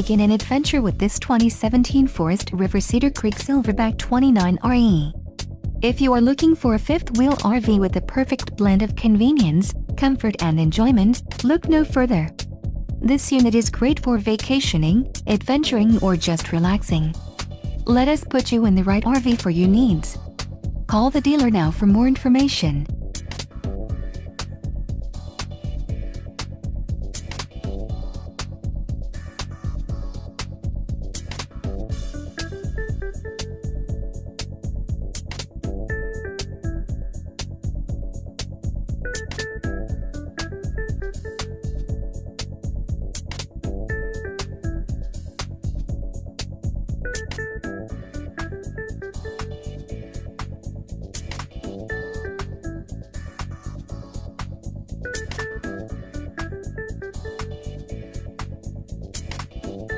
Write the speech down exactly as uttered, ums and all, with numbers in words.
begin an adventure with this twenty seventeen Forest River Cedar Creek Silverback twenty-nine R E. If you are looking for a fifth-wheel R V with the perfect blend of convenience, comfort and enjoyment, look no further. This unit is great for vacationing, adventuring or just relaxing. Let us put you in the right R V for your needs. Call the dealer now for more information.